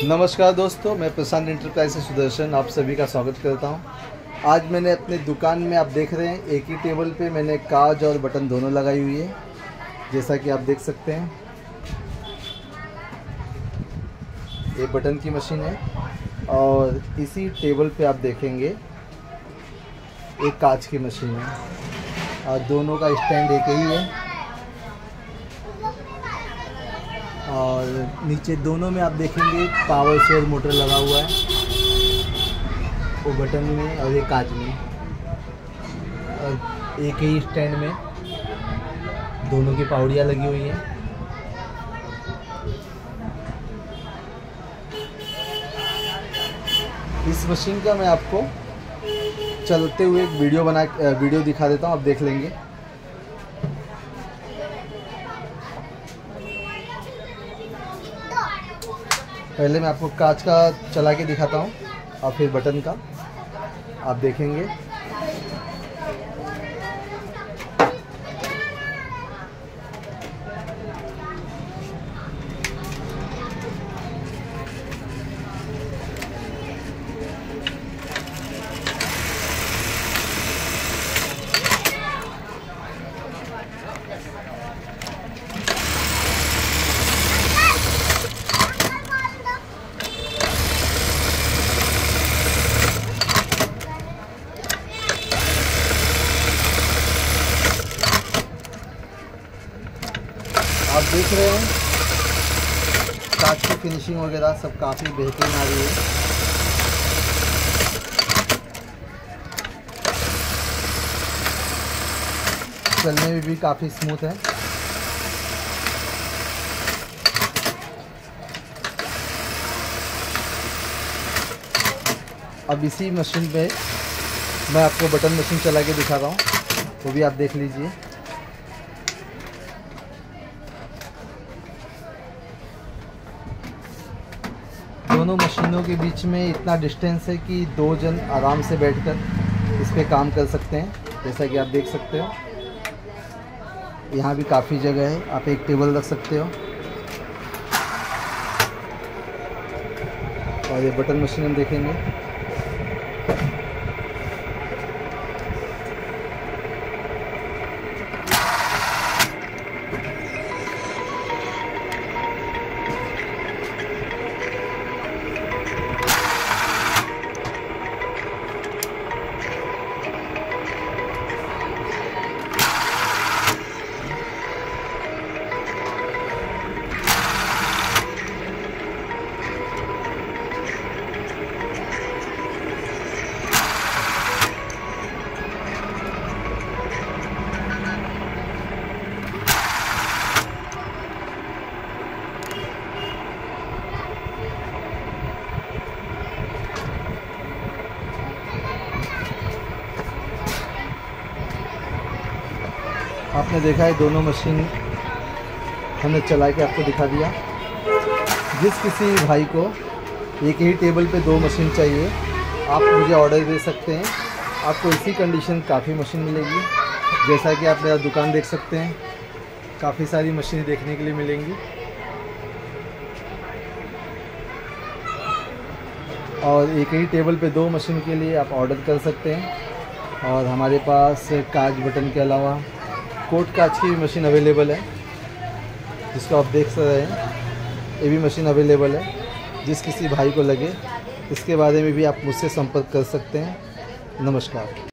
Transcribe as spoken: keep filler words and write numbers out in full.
नमस्कार दोस्तों, मैं प्रशांत इंटरप्राइज से सुदर्शन आप सभी का स्वागत करता हूं। आज मैंने अपने दुकान में, आप देख रहे हैं, एक ही टेबल पे मैंने काज और बटन दोनों लगाई हुई है। जैसा कि आप देख सकते हैं, ये बटन की मशीन है और इसी टेबल पे आप देखेंगे एक कांच की मशीन है और दोनों का स्टैंड एक ही है। और नीचे दोनों में आप देखेंगे पावर शेयर मोटर लगा हुआ है, वो बटन में और एक कांच में, और एक ही स्टैंड में दोनों की पावड़ियाँ लगी हुई हैं। इस मशीन का मैं आपको चलते हुए एक वीडियो बना वीडियो दिखा देता हूँ, आप देख लेंगे। पहले मैं आपको कांच का चला के दिखाता हूँ और फिर बटन का आप देखेंगे। आप देख रहे हैं कांच की फिनिशिंग वगैरह सब काफ़ी बेहतरीन आ रही है। चलने में भी काफ़ी स्मूथ है। अब इसी मशीन पे मैं आपको बटन मशीन चला के दिखा रहा हूँ, वो भी आप देख लीजिए। दोनों मशीनों के बीच में इतना डिस्टेंस है कि दो जन आराम से बैठकर इस पे काम कर सकते हैं। जैसा कि आप देख सकते हो, यहाँ भी काफ़ी जगह है, आप एक टेबल रख सकते हो। और ये बटन मशीन हम देखेंगे। आपने देखा है दोनों मशीन हमने चला के आपको दिखा दिया। जिस किसी भाई को एक ही टेबल पे दो मशीन चाहिए, आप मुझे ऑर्डर दे सकते हैं। आपको इसी कंडीशन काफ़ी मशीन मिलेगी। जैसा कि आप मेरा दुकान देख सकते हैं, काफ़ी सारी मशीनें देखने के लिए मिलेंगी। और एक ही टेबल पे दो मशीन के लिए आप ऑर्डर कर सकते हैं। और हमारे पास कांच बटन के अलावा कोट कांच की भी मशीन अवेलेबल है, जिसको आप देख रहे हैं। ये भी मशीन अवेलेबल है। जिस किसी भाई को लगे, इसके बारे में भी आप मुझसे संपर्क कर सकते हैं। नमस्कार।